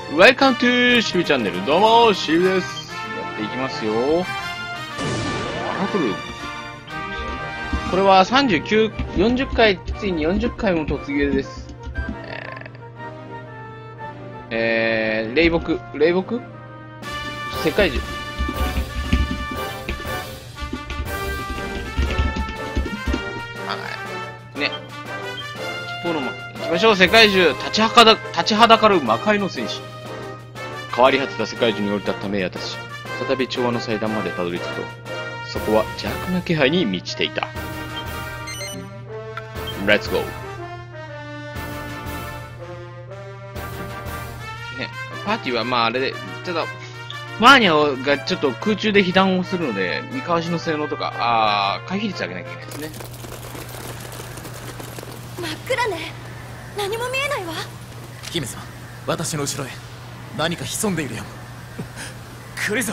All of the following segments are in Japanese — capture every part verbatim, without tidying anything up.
Welcome to シルチャンネル。どうも、シルです。やっていきますよ。あら、来る。これはさんじゅうきゅう、よんじゅっかい、ついによんじゅっかいも突撃です。えー、えー、霊木、霊木世界中。はい。ね。一方の、行きましょう、世界中。立ちはだ、立ちはだかる魔界の戦士。変わり果てた世界中に降り立ったメイヤたち。再び調和の祭壇までたどり着くと、そこは邪悪な気配に満ちていた。レッツゴー。ね、パーティーはまああれで、ただ、マーニャがちょっと空中で被弾をするので、見かわしの性能とか、あー、回避率上げなきゃいけないですね。 真っ暗ね。何も見えないわ。 姫様、私の後ろへ何か潜んでいるよ。来るぞ。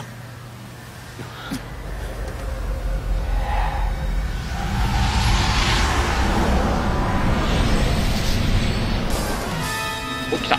お、来た。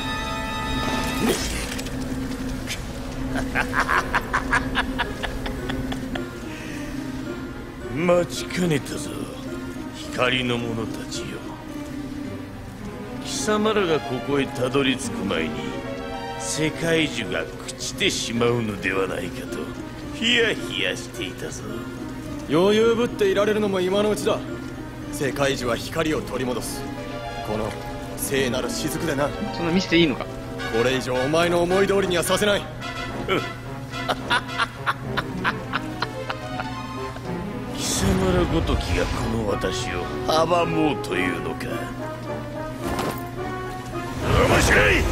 待ちかねたぞ、光の者たちよ。貴様らがここへたどり着く前に世界中が朽ちてしまうのではないかとヒヤヒヤしていたぞ。 余裕ぶっていられるのも今のうちだ。世界中は光を取り戻す、この聖なる雫でな。 そんな見せていいのか。 これ以上お前の思い通りにはさせない。 貴様らごときがこの私を阻もうというのか。面白い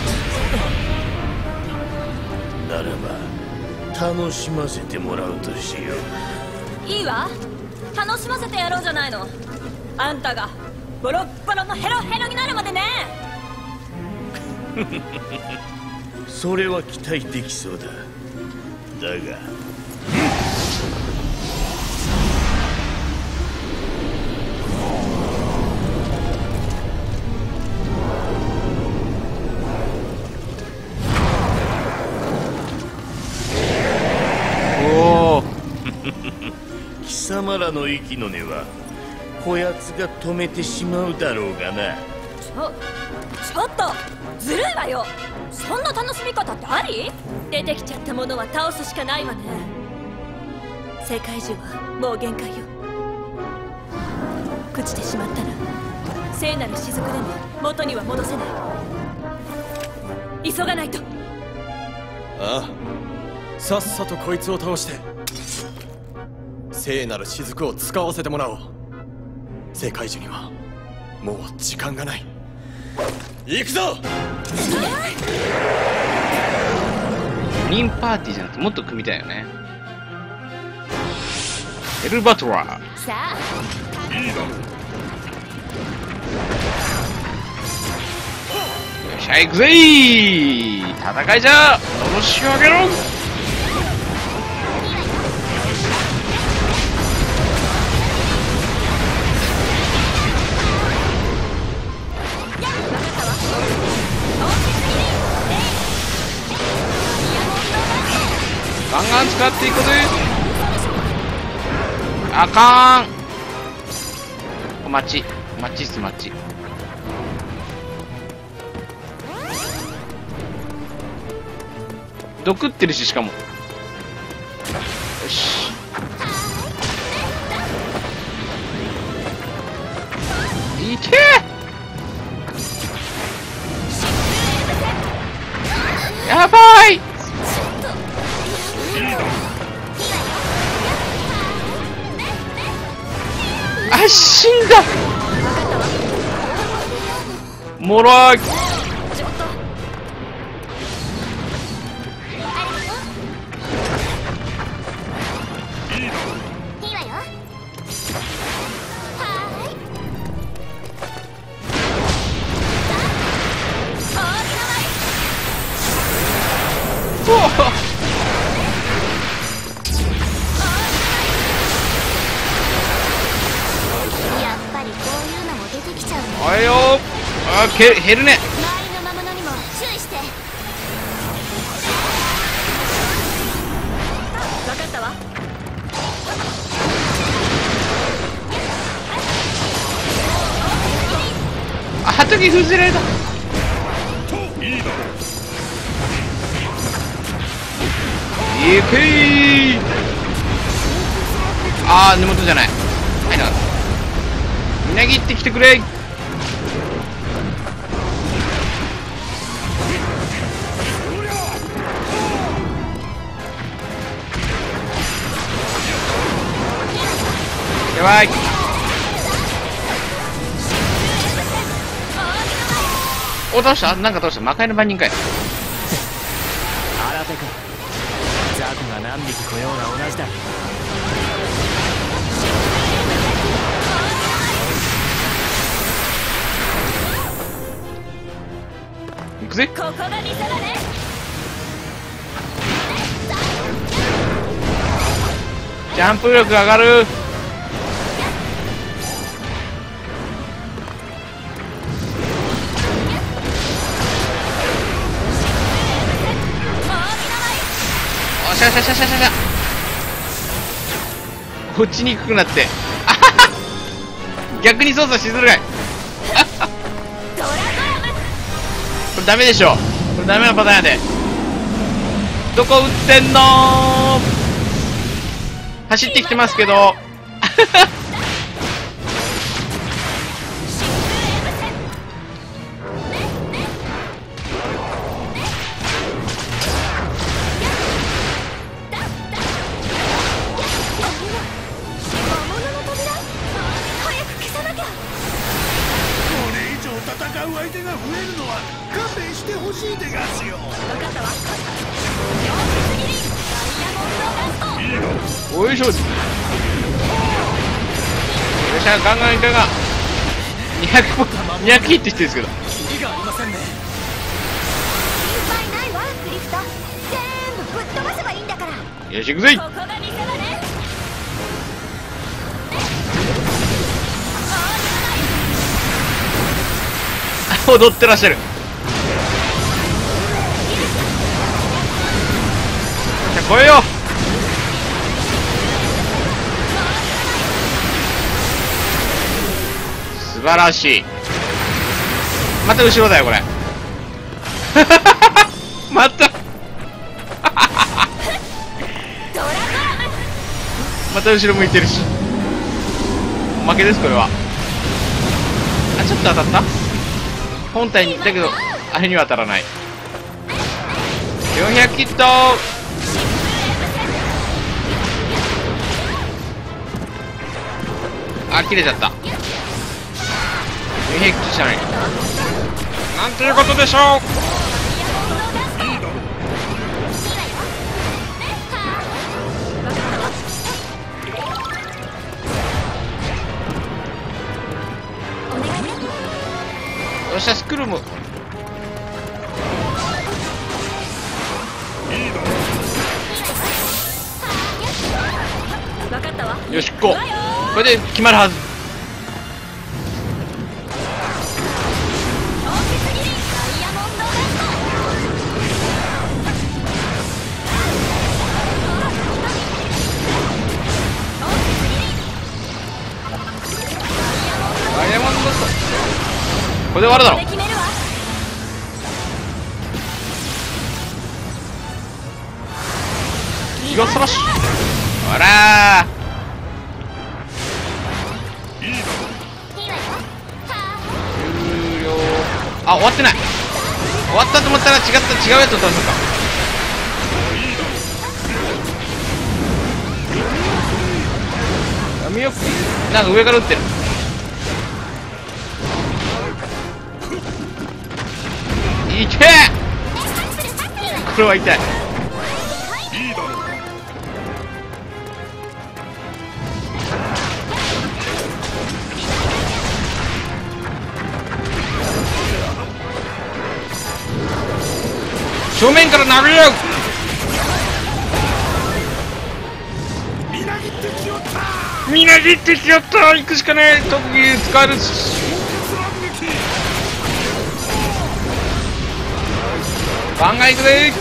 ならば楽しませてもらうとしよう。いいわ、楽しませてやろうじゃないの。あんたがボロッボロのヘロヘロになるまでね。 それは期待できそうだ。だが貴様らの息の根はこやつが止めてしまうだろうがな。 ちょちょっとずるいわよ。そんな楽しみ方ってあり？出てきちゃったものは倒すしかないわね。世界中はもう限界よ。朽ちてしまったら聖なる雫でも元には戻せない。急がないと。 ああ、さっさとこいつを倒して聖なる雫を使わせてもらおう。世界中にはもう時間がない。行くぞ。 よにんパーティーじゃなくてもっと組みたいよね。エルバトラー。 さあ、 いいだろう。 よっしゃ行くぜー。戦いじゃのろし上げろ。ガンガン使っていくぜ。あかーん。マッチマッチっす。マッチ毒ってるし、しかもよし。いけー。やばい。あ、死んだ。もろい。おいよー。あー、け減るね。 周りの魔物にも注意して。 時封じられた。いくい。あー、根元じゃない。はいな。みなぎってきてくれ。やばい。お、倒した。なんか倒した。魔界の番人かい。 新手か。雑魚が何匹来ようが同じだ。 行くぜ。 ここが見せ場ね。 ジャンプ力上がる。おしゃしゃしゃしゃしゃしゃ。落ちにくくなって。あはは。逆に操作しづらい。 ドラゴム。 これダメでしょ。これダメなパターンやで。どこ打ってんのー。走ってきてますけど。おいしょ。よっしゃ、ガンガンガンガン。にひゃくポにひゃくヒットしてるんですけど。 キリがありませんね。 心配ないわクリフト。全部ぶっ飛ばせばいいんだから。 よし、行くぜ。 ここが見せ場ね。 踊ってらっしゃる。じゃあ来いよ。素晴らしい。また後ろだよこれ。またまた後ろ向いてるし、負けですこれは。あ、ちょっと当たった。本体にだけどあれには当たらない。よんひゃくヒット。あ、切れちゃった。よんひゃくヒットしかない。なんていうことでしょう。よっしゃ、スクルム。 分かったわ。 よし、こうこれで決まるはず。ダイヤモンドスト。これで終わるだろ。 決めるわ。 ギガスラッシュ。ほらー。終了。あ、終わってない。終わったと思ったら違った、違うやつを倒すのか。やめよく。なんか上から撃ってる。いけー。これは痛い。正面から殴り合う。みなぎってきよった。みなぎってきよった。行くしかねえ。特技使えるし。ガンガン行くぜ。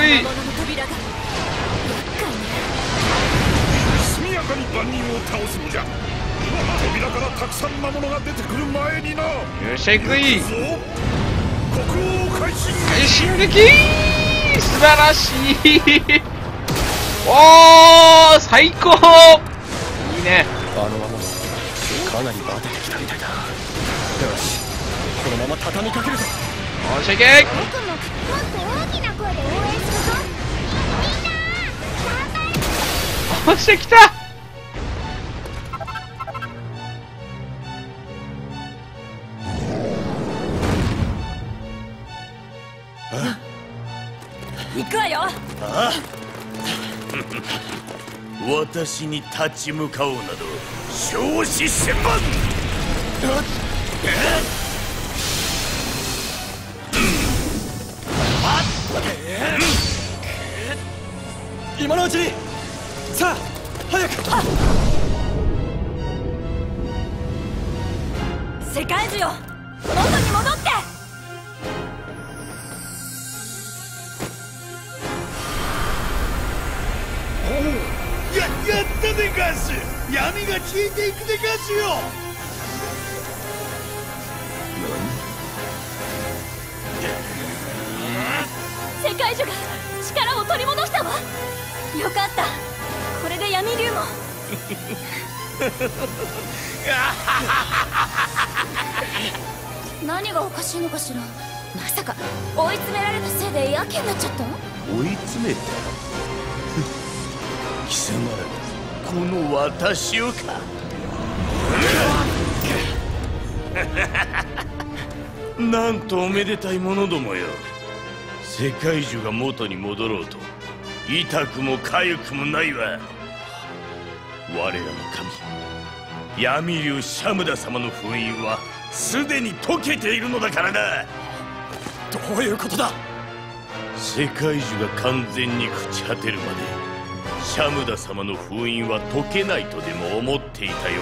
い。 魔物の扉が厄介ね。 速やかに万人を倒すのじゃ。扉からたくさん魔物が出てくる前にな。 よっしゃ行くい。 ぞ国王快進快進撃、素晴らしい。おー、最高。いいね。 あの魔物かなりバテてきたみたいだ。よし、このまま畳みかけるぞ。 よっしゃ行け。 僕ももっと大きな声で応援するぞ。みんな頑張れ。 よっしゃ来た。 行くわよ。 私に立ち向かおうなど少子千万。 今のうちに。さあ早く。 世界中よ、元に戻って。 や、やったでガス。闇が消えていくでガスよ。 世界中が力を取り戻したわ。よかった。これで闇竜も何がおかしいのかしら。まさか追い詰められたせいでやけになっちゃった？ 追い詰めた貴様らこの私をか。なんとおめでたいものどもよ。世界中が元に戻ろうと痛くも痒くもないわ。我らの神闇竜シャムダ様の封印はすでに解けているのだからな。 どういうことだ。 世界中が完全に朽ち果てるまでシャムダ様の封印は解けないとでも思っていたよ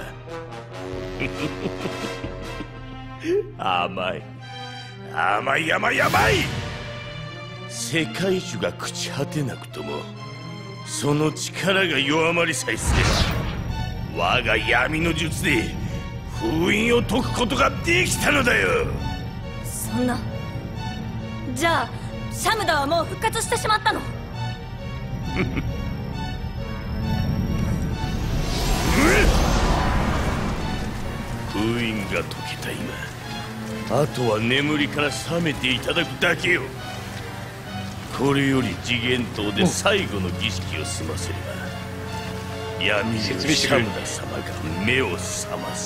うだが甘い甘い甘い甘い。世界中が朽ち果てなくともその力が弱まりさえすれば我が闇の術で封印を解くことができたのだよ。 そんな。じゃあシャムダはもう復活してしまったの？ 封印が解けた今、あとは眠りから覚めていただくだけよ。これより次元島で最後の儀式を済ませれば闇竜シャムダ様が目を覚ます。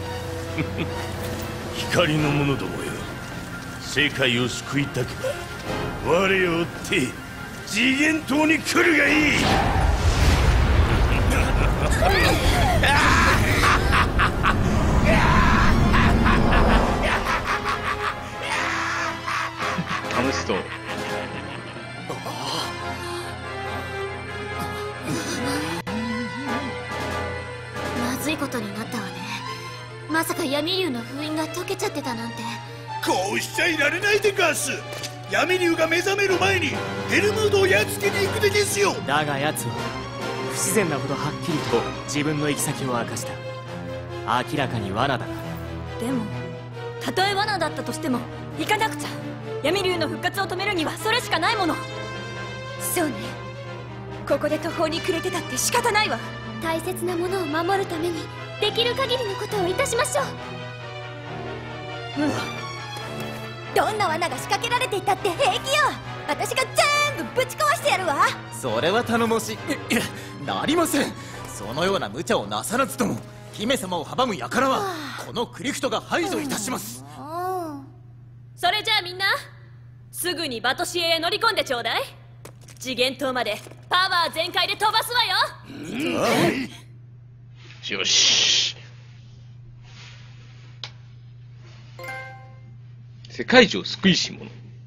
光の者どもよ、世界を救いたくば我を追って次元島に来るがいい。 楽しそう。 まずいことになったわね。まさか闇竜の封印が解けちゃってたなんて。 こうしちゃいられないでガス。闇竜が目覚める前にヘルムードをやっつけに行くでですよ。 だが奴は不自然なほどはっきりと自分の行き先を明かした。明らかに罠だな。 でもたとえ罠だったとしても行かなくちゃ。闇竜の復活を止めるにはそれしかないもの。そうね、ここで途方に暮れてたって仕方ないわ。 大切なものを守るためにできる限りのことをいたしましょう。うん、どんな罠が仕掛けられていたって平気よ。私が全部ぶち壊してやるわ。 それは頼もしい。いや、なりません。そのような無茶をなさらずとも姫様を阻む輩はこのクリフトが排除いたします。 それじゃあみんなすぐにバトシエへ乗り込んでちょうだい。次元島までパワー全開で飛ばすわよ。 よし。世界中を救いし者。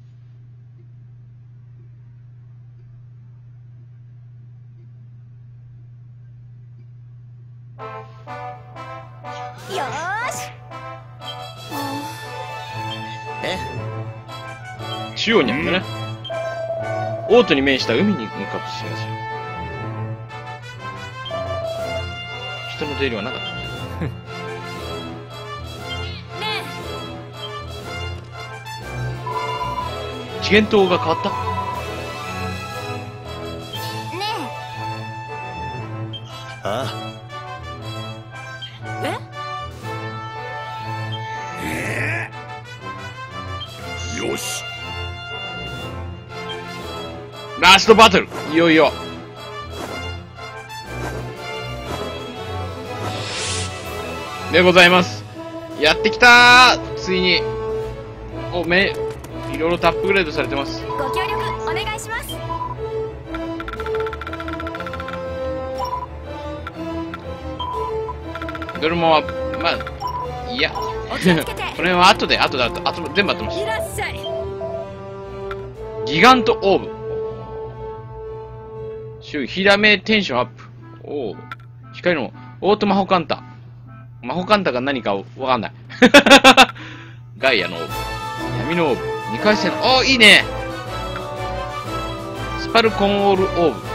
よーし。 え中央にあるんだね。おオートに面した海に向かうとしますよ。人の出入りはなかった。 ね次元灯が変わった。 えねあええよし、 ラストバトル、いよいよ。でございます。やってきたー、ついに。お、め、いろいろとアップグレードされてます。 ご協力お願いします。 どれも、まあ、いや。 お気をつけてこれは後で、後で、後で、後で全部合ってます。 いらっしゃい。 ギガントオーブ。周囲、ひらめテンションアップ。おー。光の、オートマホカンタ。マホカンタが何かわかんない。ガイアのオーブ。闇のオーブ。にかい戦の、おー、いいね。スパルコンオールオーブ。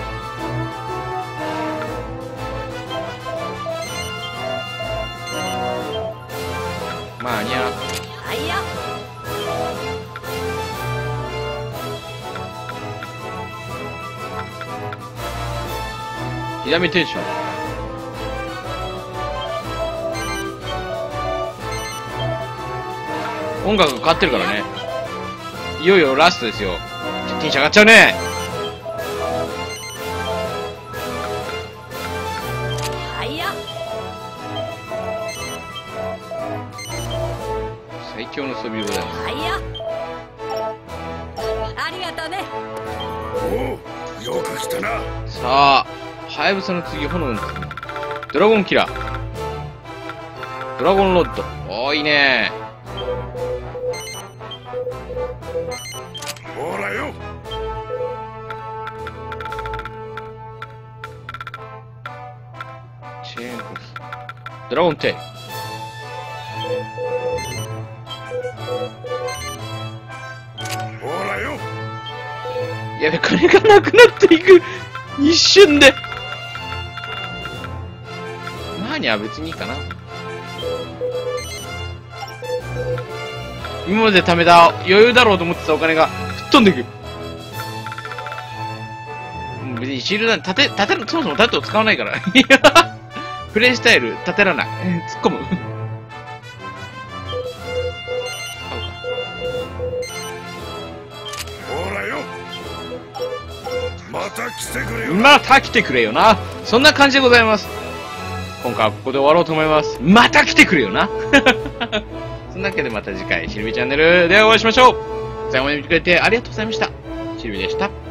まあ、にゃ。 はいよ。 ひらめテンション。音楽が変わってるからね。いよいよラストですよ。テンション上がっちゃうね。 はいよ。 最強の装備でございます。 はいよ。ありがとうね。 おお、よく来たな。 さあ、はやぶさの次、炎の次。ドラゴンキラー。ドラゴンロッド。おー、いいね。 ほらよ。 チェーンコス。ドラゴンテール。 ほらよ。 やべ、金がなくなっていく。一瞬で。マーニャは別にいいかな。今まで貯めた余裕だろうと思ってたお金が吹っ飛んでいく。うん別にシールドなんて立て、立てる、そもそも盾を使わないから。プレイスタイル、立てらない。突っ込む。 ほらよ。また来てくれよ。 また来てくれよな。そんな感じでございます。今回はここで終わろうと思います。また来てくれよな。そんなわけでまた次回、しるびチャンネルでお会いしましょう。最後まで見てくれてありがとうございました。しるびでした。